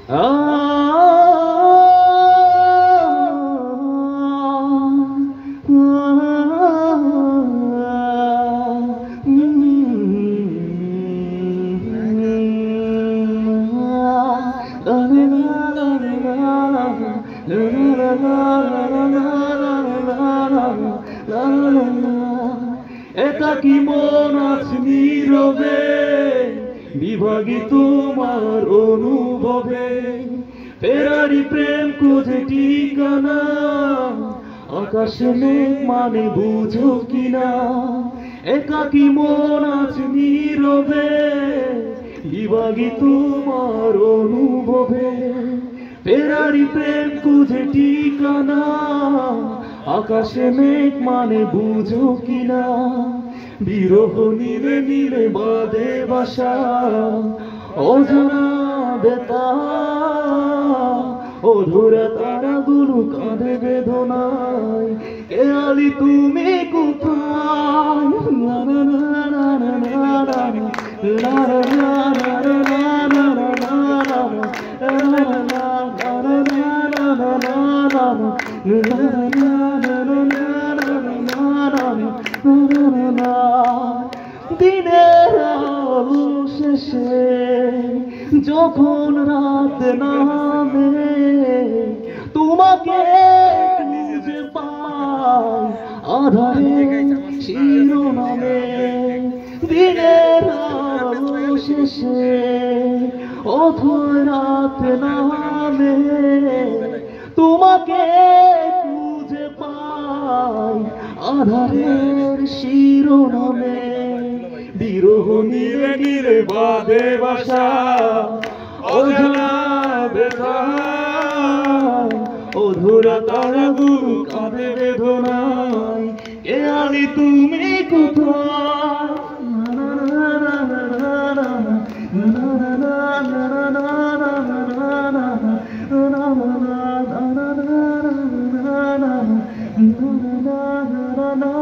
একাকী মন আছে নীরবে বিভাগী তোমার অনুভবে ফেরারি প্রেম খুঁজে ঠিকানা আকাশে মেঘ মানে বুঝো কিনা একাকী মন আছে নীরবে বিভাগী তোমার অনুভবে ফেরারি প্রেম খুঁজে ঠিকানা আকাশে মেঘ মানে বুঝো কিনা বিরহ নীলে নীলে বাঁধে বাসা অজানা বেতা অধুরা তারাগুলো কাঁধে বেদনায় কেয়ালি তুমি কোথায় দিনের আলো শেষে যখন রাত নামে তোমাকে খুঁজে পাই আধারে শিরোনামে দিনের আলো শেষে অথই রাত নামে তোমাকে খুঁজে পাই আধারের শিরোনামে বিরহ নীলে নীলে বাঁধে বাসা অজানা ব্যথা অধুরা তারাগুলো কাঁধে বেদনায় কেয়ালি তুমি কোথায় na na na